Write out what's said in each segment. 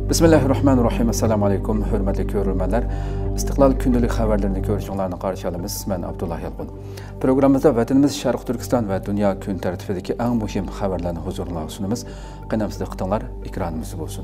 Bismillahirrahmanirrahim. Assalamu alaikum. Hürmetli görürmenler. İstiklal gündelik haberlerini görüşünlerini karşı alımız. Ben Abdullah Yalqun. Programımızda vatanımız Şarkı Türkistan ve dünya gün tertibideki en mühim haberlerini huzuruna sunumuz. Qanamsızda qıtanlar ikranımız olsun.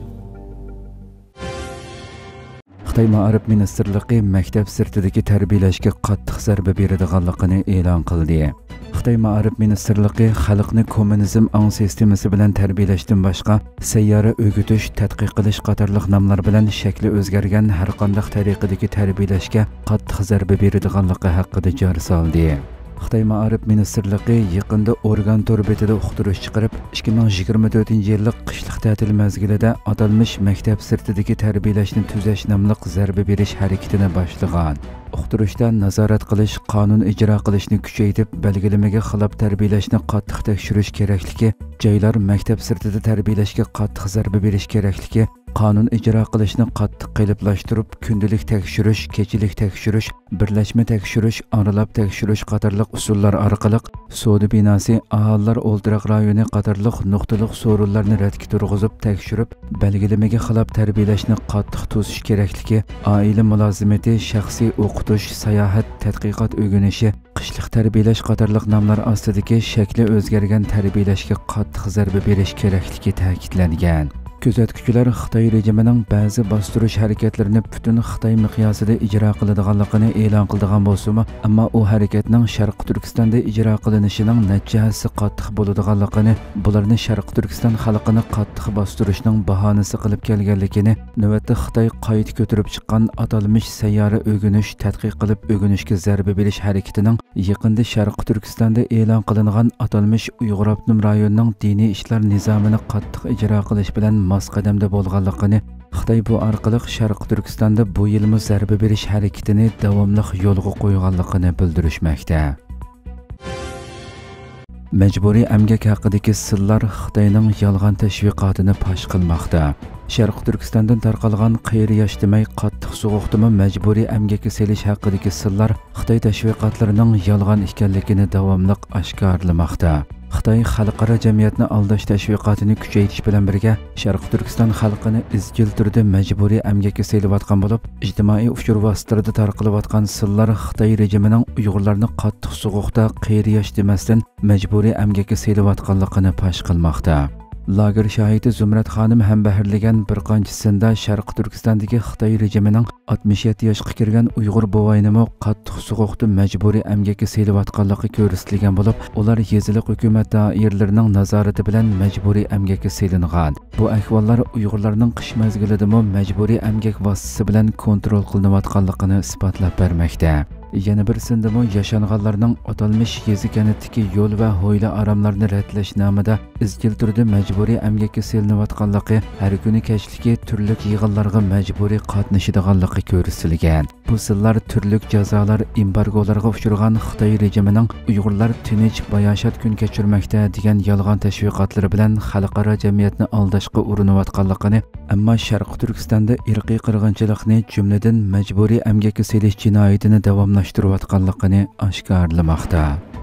Xitoy Ma'arif Ministerligi maktab sirtidagi tarbiyalashga qattiq zarba beradiganligini e'lon qildi. Xitoy Ma'arif Ministerligi xalqni kommunizm ong sistemasi bilan tarbiyalashdan boshqa sayyora o'gitish, tadqiq qilish qatorliq nomlar bilan shakli o'zgargan har qanday tariqadagi tarbiyalashga qattiq zarba beradiganligi haqida jar soldi. Xitoy Ma'arif Ministerligi yaqinda organ torbetida uqtirish chiqarib, 2024-yillik qishliq ta'til mezgilida atalmish maktab sirtidagi tarbiyalashni tuzash nomli zarba berish harakatini boshlagan. Uqtirishda nazorat qilish, qonun ijro qilishni kuchaytirib, belgilamaga xilof tarbiyalashni qattiq tekshirish kerakligi, joylar maktab sirtida tarbiyalashga qattiq zarba berish kerakligi, qonun ijro qilishni qattiq qiyinlashtirib, kundalik tekshirish, kechilik tekshirish, birlashma tekshirish, aralab tekshirish qatorliq usullar orqali savdo binosi, aholilar o'ldiroq rayoni qatorliq nuqtaliq so'rovlarni radga turg'izib tekshirib, belgilamaga xilof tarbiyalashni qattiq to'sish kerakligi, oila mulozimati, shaxsiy o'qitish, sayohat, tadqiqot o'rganishi, qishliq tarbiyalash qatorliq nomlar ostidagi shakli o'zgargan tarbiyalashga qattiq zarba berish kerakligi ta'kidlangan. Kuzatuvchilar Xitoy rejimining ba'zi bostirish harakatlarini butun Xitoy miqyosida ijro qiladiganligini e'lon qilgan bo'lsa-mu, ammo u harakatning Sharq Turkistonda ijro qilinishining natijasi qattiq bo'ladiganligini, bularni Sharq Turkiston xalqini qattiq bostirishning bahonasi qilib kelganligini, navbatda Xitoy qayta ko'tarib chiqqan atalmish sayyora o'rganish, tadqiq qilib o'rganishga zarba berish harakatining yaqinda Sharq Turkistonda e'lon qilingan atalmish Uyg'ur avtonom rayonining diniy ishlar nizomini qattiq ijro qilish bilan mos qadamda bo'lganligini, Xitoy bu orqali Sharq Turkistonda bu yilmi zarba berish harakatini davomli yo'lga qo'yganligini bildirishmoqda. Majburiy emgak haqidagi sirlar Xitoyning yolg'on tashviqotini fosh qilmoqda. Sharq Turkistondan tarqalgan qiyri yosh demay qattiq sovuqdimi majburiy emgakka selish haqidagi sirlar Xitoy tashviqotlarining yolg'on ekanligini davomli oshkorlamoqda. Xitoy xalqaro jamiyatni aldash tashviqotini kuchaytirish bilan birga Sharq Turkiston xalqini izchil turda majburiy emgakka selayotgan bo'lib, ijtimoiy uchur vositalarida tarqalayotgan sirlar Xitoy rejimining Uyg'urlarni qattiq sovuqda qiyri yosh demasdan majburiy emgakka selayotganligini fosh qilmoqda. Lager şahidi Zumrat Xonim ham bahirlagan bir qanchasida Sharq Turkistondagi Xitoy rejimining 67 yoshga kirgan Uyg'ur bovaynimi qattiq sovuqda majburiy emgakka selayotganligi ko'rsatilgan bo'lib, ular yeziliq hukumat doiralarining nazorati bilan majburiy emgakka selingan. Bu ahvollar Uyg'urlarning qish mezgilida majburiy emgak vositasi bilan kontrol qilinayotganligini isbotlab bermoqda. Yana bir sindimi yaşanğanlarning atalmish yezi kanatdagi yo'l va ho'yla aramlarni ratlash nomida izchil turda majburiy emgakka selinayotganligi, har kuni kechligi turli yig'inlarga majburiy qatnashadiganligi ko'rsatilgan. Bu sirlar turli jazolar, embargolarga uchragan Xitoy rejimining Uyg'urlar tinch bayoshat kun kechirmoqda degan yolg'on tashviqotlari bilan xalqaro jamiyatni aldashga urinayotganligini, ammo Sharq Turkistonda irqiy qirg'inchilikni, jumladan majburiy emgakka selish jinoyatini davomlashtirayotganligini oshkorlamoqda.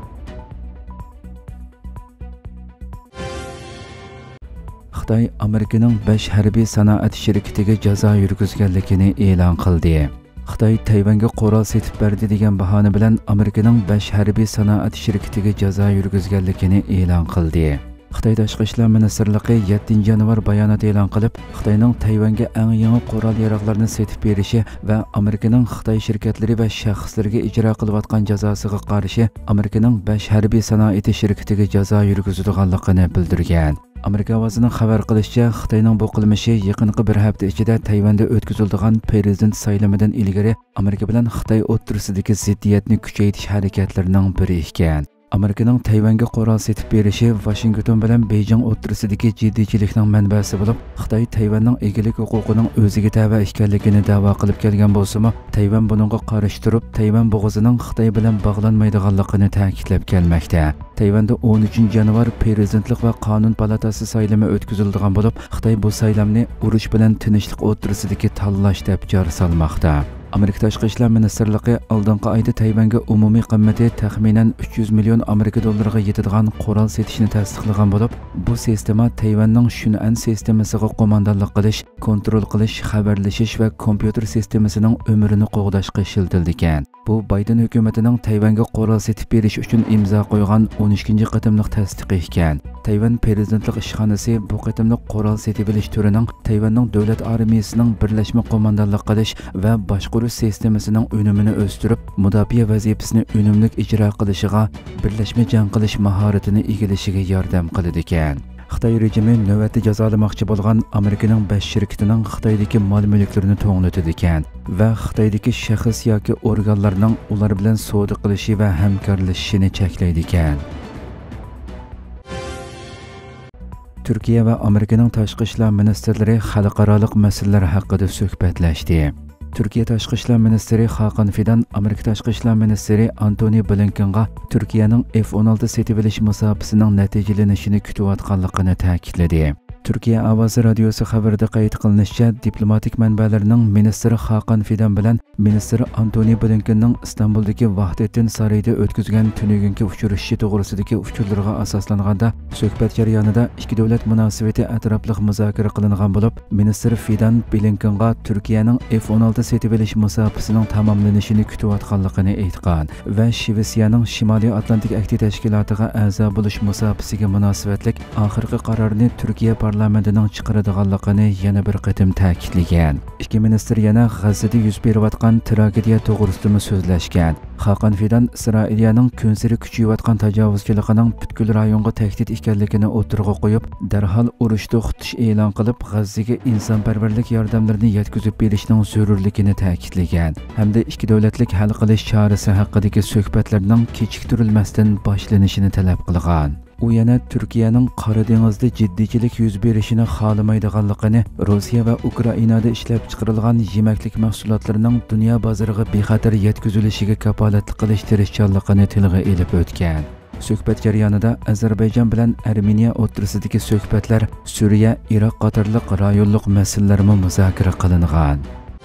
Xitoy Amerikaning 5 harbiy sanoat shirkatiga jazo yurgizganligini e'lon qildi. Xitoy Tayvanga qurol setib berdi degan bahona bilan Amerikaning 5 harbiy sanoat shirkatiga jazo yurgizganligini e'lon qildi. Xitoy Tashqi ishlar ministrligi 7 yanvar bayonot e'lon qilib, Xitoyning Tayvanga eng yangi qurol yaroqlarni setib berishi va Amerikaning Xitoy shirkatlari va shaxslariga ijro qilayotgan jazosiga qarshi Amerikaning 5 harbiy sanoat shirkatiga jazo yurgizilganligini bildirgan. Amerika ovozining xabar qilishicha, Xitoyning bu qilmishi yaqinqi bir hafta ichida Tayvanda o'tkazilgan prezident saylamidan ilgari Amerika bilan Xitoy o'rtasidagi ziddiyatni kuchaytirish harakatlarining biri ekan. Amerikaning Tayvanga qurol setib berishi Washington bilan Beijing o'rtasidagi jiddiychilikning manbasi bo'lib, Xitoy Tayvanning egilik huquqining o'ziga tava ekanligini da'vo qilib kelgan bo'lsa-mu, Tayvan buningga qarshi turib, Tayvan bo'g'izining Xitoy bilan bog'lanmaydiganligini ta'kidlab kelmoqda. Tayvanda 13 yanvar prezidentlik va qonun palatasi saylami o'tkaziladigan bo'lib, Xitoy bu saylamni urush bilan tinchlik o'rtasidagi tanlash deb jar solmoqda. Amerika Tashqi ishlar ministrligi oldingi oyda Tayvanga umumiy qiymati taxminan 300 million Amerika dollariga yetadigan qurol setishni tasdiqlagan bo'lib, bu sistema Tayvanning Shunan sistemasiga qo'mondonlik qilish, kontrol qilish, xabarlashish va kompyuter sistemasining umrini qo'g'dashga ishlatilgan. Bu Bayden hukumatining Tayvanga qurol setib berish uchun imzo qo'ygan 12-chi qatimliq tasdiqi ekan. Tayvan prezidentlik ishxonasi bu qatimliq qurol setib olish turining Tayvanning davlat armiyasining birlashma qo'mondonlik qilish va boshqaruv sistemasining unumini o'stirib, mudofaa vazifasini unumli ijro qilishiga, birlashma jang qilish mahoratini egallashiga yordam qiladi ekan. Xitoy rejimi navbatda jazolamoqchi bo'lgan Amerikaning 5 shirkatining Xitoydagi mol-mulklarini to'g'natdi ekan va Xitoydagi shaxs yoki organlarning ular bilan savdo qilishi va hamkorlashishini cheklaydi ekan. Turkiya va Amerikaning tashqi ishlar ministrlari xalqaro masalalar haqida suhbatlashdi. Turkiya tashqi ishlar ministri Hakan Fidan Amerika tashqi ishlar ministri Antony Blinkenga Turkiyaning F-16 setib olish musobaqasining natijalanishini kutayotganligini ta'kidladi. Turkiya Ovozi radiosi xabarida qayd qilinishicha, diplomatik manbalarning ministri Hakan Fidan bilan ministri Antony Blinkenning Istanbuldagi Vahdeddin saroyida o'tkazgan tunugungi uchrashishi to'g'risidagi uchurlarga asoslanganda suhbat jarayonida ikki davlat munosabati atrofli muzokara qilingan bo'lib, ministr Fidan Blinkenga Turkiyaning F-16 setib olish musobaqasining tamomlanishini kutayotganligini aytgan va Shvetsiyaning Shimoliy Atlantik akti tashkilotiga a'zo bo'lish musobaqasiga munosabatlik oxirgi qarorni Turkiya parlamentining chiqaradiganligini yana bir qatim ta'kidlagan. Ikki ministr yana G'azzada yuz berayotgan tragediya to'g'risida so'zlashgan. Hakan Fidan Isroiliyaning kun sari kuchayayotgan tajovuzchiligining butkul rayonga tahdid ekanligini o'tirg'a qo'yib, darhol urush to'xtatish e'lon qilib, G'azzaga insonparvarlik yordamlarini yetkazib berishning zarurligini ta'kidlagan hamda ikki davlatlik hal qilish chorasi haqidagi suhbatlarning kechiktirilmasdan boshlanishini talab qilgan. U yana Turkiyaning Qora dengizda jiddiychilik yuz berishini xohlamaydiganligini, Rossiya va Ukrainada ishlab chiqarilgan yemaklik mahsulotlarining dunyo bozoriga bexatar yetkazilishiga kafolatlik qilish tirishchanligini tilga olib o'tgan. Suhbat jarayonida Ozarbayjon bilan Armeniya o'rtasidagi suhbatlar, Suriya, Iroq qatorliq rayonlik masalalarni muzokara qilingan.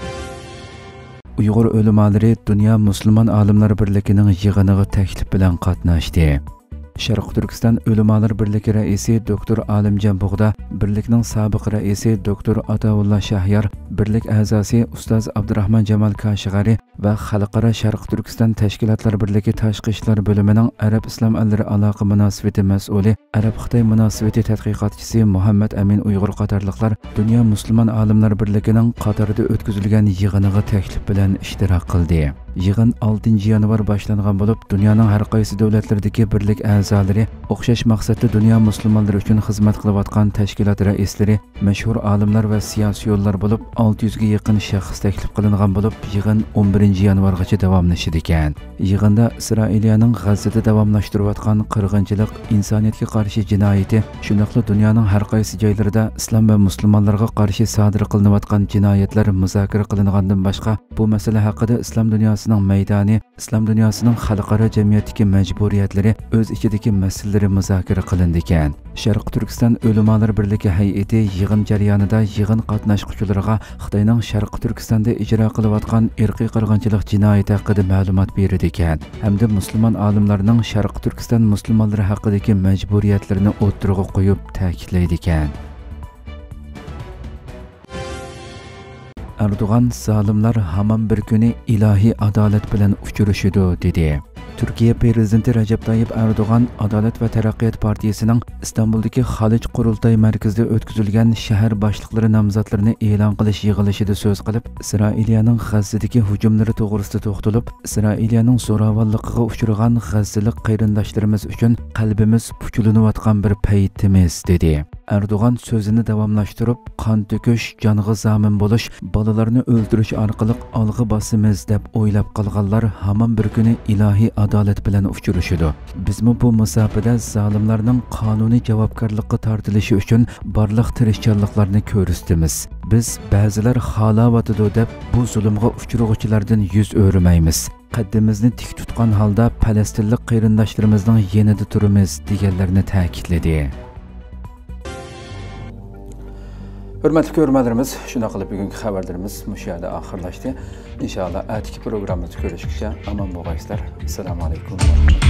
Uyg'ur o'limalari Dunyo musulmon olimlar birligining yig'iniga taklif bilan qatnashdi. Sharq Turkiston Ulamolar birligi raisi Dr. Alimjon Bug'da, birlikning sobiq raisi Dr. Ataullah Shahyar, birlik a'zosi Ustoz Abdurahmon Jamal Kashg'ari va Xalqaro Sharq Turkiston tashkilotlar birligi tashqi ishlar bo'limining Arab islom allari aloqa munosabati mas'uli, Arab Xitoy munosabati tadqiqotchisi Muhammad Amin Uyg'ur qatorliqlar Dunyo musulmon olimlar birligining Qatarda o'tkazilgan yig'iniga taklif bilan ishtirok qildi. Yig'in 6 yanvar boshlangan bo'lib, dunyoning har qaysi davlatlaridagi birlik a'zolari, o'xshash maqsadda dunyo musulmonlari uchun xizmat qilayotgan tashkilot raislari, mashhur olimlar va siyosiyonlar bo'lib, 600 ga yaqin shaxs taklif qilingan bo'lib, yig'in 11 yanvargacha davomlashadi ekan. Yig'inda Isroiliyaning G'azzada davomlashtirayotgan qirg'inchilik, insoniyatga qarshi jinoyati, shuningdek dunyoning har qaysi joylarida islom va musulmonlarga qarshi sodir qilinayotgan jinoyatlar muzokara qilingandan boshqa, bu masala haqida islom dunyosining maydoni, islom dunyosining xalqaro jamiyatdagi majburiyatlari, o'z ichidagi masalalar muzokara qilindi ekan. Sharq Turkiston Ulamolar birligi hay'ati yig'in jarayonida yig'in qatnashuvchilariga Xitoyning Sharq Turkistonda ijro qilayotgan irqiy qirg'inchilik jinoyati haqida ma'lumot berdi ekan, hamda musulmon olimlarning Sharq Turkiston musulmonlari haqidagi majburiyatlarini o'tirg'a qo'yib ta'kidlaydi ekan. Erdo'g'an zolimlar hamon bir kuni ilohiy adolat bilan uchrashadi dedi. Turkiya prezidenti Recep Tayyip Erdo'g'an Adolat va taraqqiyot partiyasining Istanbuldagi Xalij qurultoy markazida o'tkazilgan shahar boshliqlari nomzodlarini e'lon qilish yig'ilishida so'z qilib, Isroiliyaning G'azzadagi hujumlari to'g'risida to'xtalib, Isroiliyaning zo'ravonligiga uchragan g'azzalik qarindoshlarimiz uchun qalbimiz puchulanayotgan bir paytimiz dedi. Erdo'g'an so'zini davomlashtirib, qon to'kish, jonga zomin bo'lish, bolalarni o'ldirish orqali olg'a bosimiz deb o'ylab qolganlar hamon bir kuni ilohiy adolat bilan uchrashadi. Bizmi bu musofada zolimlarning qonuniy javobgarlikka tortilishi uchun barliq tirishchanliklarni ko'rsatamiz. Biz ba'zilar xohlavatidi deb bu zulmga uchrag'uvchilardan yuz o'rmaymiz. Qaddimizni tik tutgan holda Falastinlik qarindoshlarimizning yanida turamiz deganlarni ta'kidladi. Hürmetli görürmelerimiz, şuna qilib bugungi xabarlarimiz mush yerda oxirlashdi. Inshaalloh atiki programmada ko'rishguncha omon bo'linglar. Assalomu alaykum.